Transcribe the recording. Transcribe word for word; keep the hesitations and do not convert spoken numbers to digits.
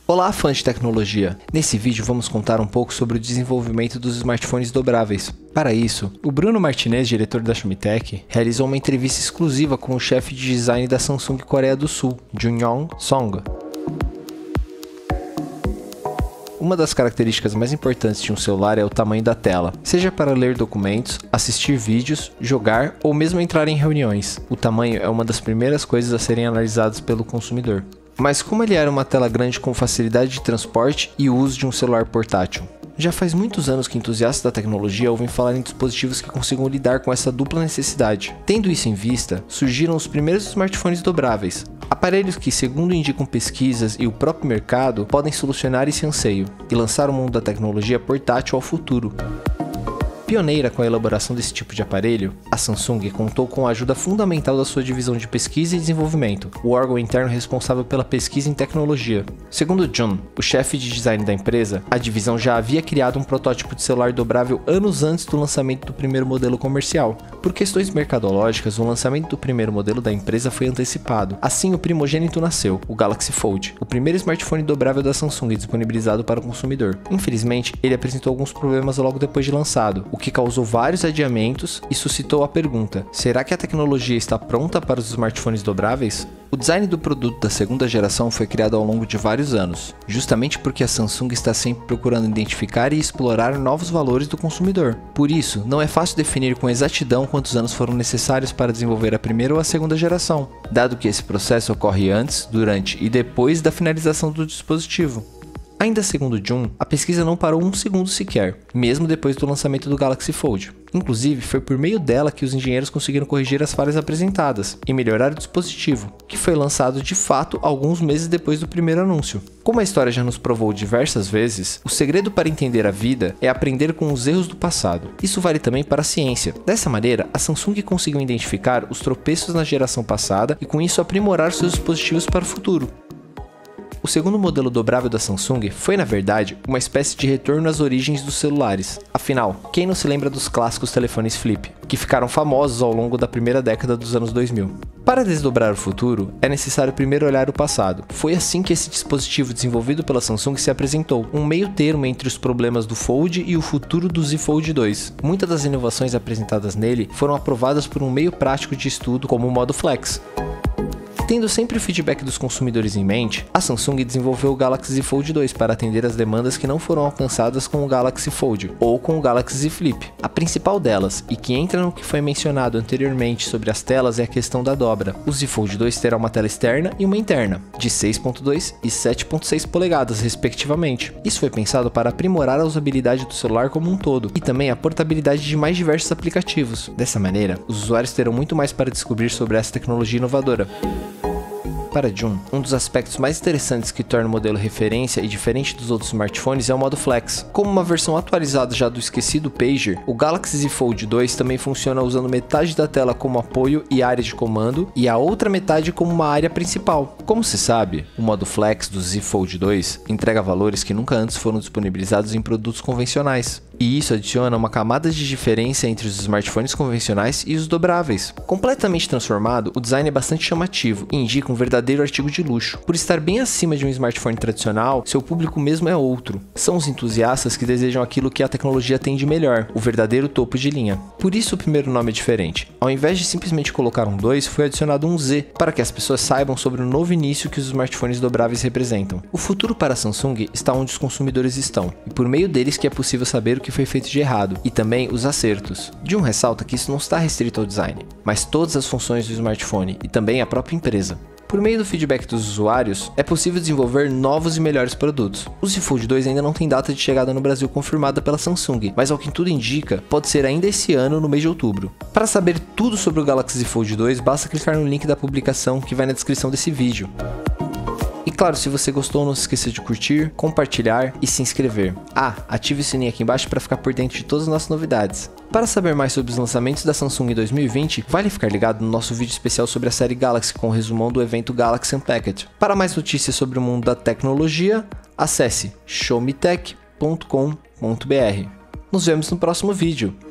Olá, fãs de tecnologia! Nesse vídeo vamos contar um pouco sobre o desenvolvimento dos smartphones dobráveis. Para isso, o Bruno Martinez, diretor da Xiaomi, realizou uma entrevista exclusiva com o chefe de design da Samsung Coreia do Sul, Jun-Yong Song. Uma das características mais importantes de um celular é o tamanho da tela, seja para ler documentos, assistir vídeos, jogar ou mesmo entrar em reuniões. O tamanho é uma das primeiras coisas a serem analisadas pelo consumidor. Mas como ele era uma tela grande com facilidade de transporte e o uso de um celular portátil? Já faz muitos anos que entusiastas da tecnologia ouvem falar em dispositivos que consigam lidar com essa dupla necessidade. Tendo isso em vista, surgiram os primeiros smartphones dobráveis, aparelhos que, segundo indicam pesquisas e o próprio mercado, podem solucionar esse anseio e lançar o mundo da tecnologia portátil ao futuro. Pioneira com a elaboração desse tipo de aparelho, a Samsung contou com a ajuda fundamental da sua divisão de pesquisa e desenvolvimento, o órgão interno responsável pela pesquisa em tecnologia. Segundo Jun, o chefe de design da empresa, a divisão já havia criado um protótipo de celular dobrável anos antes do lançamento do primeiro modelo comercial. Por questões mercadológicas, o lançamento do primeiro modelo da empresa foi antecipado. Assim, o primogênito nasceu, o Galaxy Fold, o primeiro smartphone dobrável da Samsung disponibilizado para o consumidor. Infelizmente, ele apresentou alguns problemas logo depois de lançado, o que causou vários adiamentos e suscitou a pergunta: será que a tecnologia está pronta para os smartphones dobráveis? O design do produto da segunda geração foi criado ao longo de vários anos, justamente porque a Samsung está sempre procurando identificar e explorar novos valores do consumidor. Por isso, não é fácil definir com exatidão quantos anos foram necessários para desenvolver a primeira ou a segunda geração, dado que esse processo ocorre antes, durante e depois da finalização do dispositivo. Ainda segundo Jun, a pesquisa não parou um segundo sequer, mesmo depois do lançamento do Galaxy Fold. Inclusive, foi por meio dela que os engenheiros conseguiram corrigir as falhas apresentadas e melhorar o dispositivo, que foi lançado de fato alguns meses depois do primeiro anúncio. Como a história já nos provou diversas vezes, o segredo para entender a vida é aprender com os erros do passado. Isso vale também para a ciência. Dessa maneira, a Samsung conseguiu identificar os tropeços na geração passada e com isso aprimorar seus dispositivos para o futuro. O segundo modelo dobrável da Samsung foi, na verdade, uma espécie de retorno às origens dos celulares. Afinal, quem não se lembra dos clássicos telefones flip, que ficaram famosos ao longo da primeira década dos anos dois mil? Para desdobrar o futuro, é necessário primeiro olhar o passado. Foi assim que esse dispositivo desenvolvido pela Samsung se apresentou, um meio termo entre os problemas do Fold e o futuro do Z Fold dois. Muitas das inovações apresentadas nele foram aprovadas por um meio prático de estudo como o modo Flex. Tendo sempre o feedback dos consumidores em mente, a Samsung desenvolveu o Galaxy Z Fold dois para atender as demandas que não foram alcançadas com o Galaxy Fold ou com o Galaxy Z Flip. A principal delas, e que entra no que foi mencionado anteriormente sobre as telas, é a questão da dobra. O Z Fold dois terá uma tela externa e uma interna, de seis ponto dois e sete ponto seis polegadas, respectivamente. Isso foi pensado para aprimorar a usabilidade do celular como um todo, e também a portabilidade de mais diversos aplicativos. Dessa maneira, os usuários terão muito mais para descobrir sobre essa tecnologia inovadora. Para Jun, um dos aspectos mais interessantes que torna o modelo referência e diferente dos outros smartphones é o modo Flex. Como uma versão atualizada já do esquecido Pager, o Galaxy Z Fold dois também funciona usando metade da tela como apoio e área de comando e a outra metade como uma área principal. Como se sabe, o modo Flex do Z Fold dois entrega valores que nunca antes foram disponibilizados em produtos convencionais. E isso adiciona uma camada de diferença entre os smartphones convencionais e os dobráveis. Completamente transformado, o design é bastante chamativo e indica um verdadeiro artigo de luxo. Por estar bem acima de um smartphone tradicional, seu público mesmo é outro. São os entusiastas que desejam aquilo que a tecnologia tem de melhor, o verdadeiro topo de linha. Por isso o primeiro nome é diferente. Ao invés de simplesmente colocar um dois, foi adicionado um Z, para que as pessoas saibam sobre o novo início que os smartphones dobráveis representam. O futuro para a Samsung está onde os consumidores estão, e por meio deles que é possível saber o que foi feito de errado, e também os acertos. Jun ressalta que isso não está restrito ao design, mas todas as funções do smartphone e também a própria empresa. Por meio do feedback dos usuários, é possível desenvolver novos e melhores produtos. O Z Fold dois ainda não tem data de chegada no Brasil confirmada pela Samsung, mas ao que tudo indica, pode ser ainda esse ano no mês de outubro. Para saber tudo sobre o Galaxy Z Fold dois, basta clicar no link da publicação que vai na descrição desse vídeo. E claro, se você gostou, não se esqueça de curtir, compartilhar e se inscrever. Ah, ative o sininho aqui embaixo para ficar por dentro de todas as nossas novidades. Para saber mais sobre os lançamentos da Samsung em dois mil e vinte, vale ficar ligado no nosso vídeo especial sobre a série Galaxy com o resumão do evento Galaxy Unpacked. Para mais notícias sobre o mundo da tecnologia, acesse xiaomitech ponto com ponto br. Nos vemos no próximo vídeo.